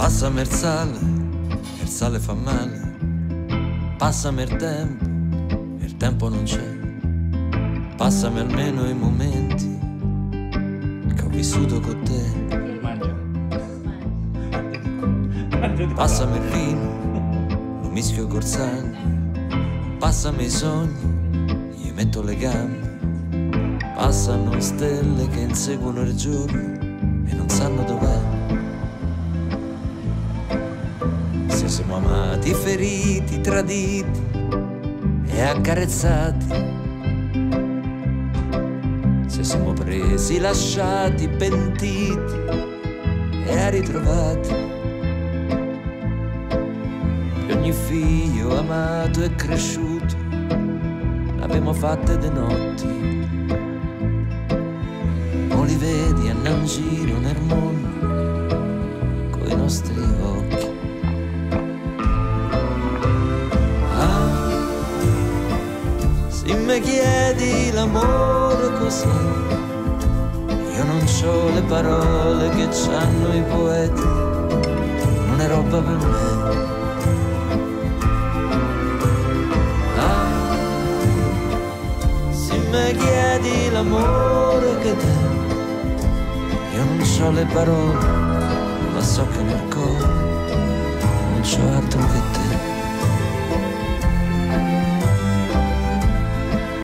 Passami il sale fa male. Passami il tempo non c'è. Passami almeno i momenti che ho vissuto con te. Passami il vino, lo mischio col sangue. Passami i sogni, gli metto le gambe. Passano stelle che inseguono il giorno e non sanno dov'è. Se siamo amati, feriti, traditi e accarezzati, se siamo presi, lasciati, pentiti e ritrovati, che ogni figlio amato e cresciuto l'abbiamo fatte de notti. O li vedi andare in giro nel mondo coi nostri occhi. Se mi chiedi l'amore cos'è, io non c'ho le parole che c'hanno i poeti, non è roba per me. Se mi chiedi l'amore che te, io non c'ho le parole, ma so che nel cuore non c'ho altro che te.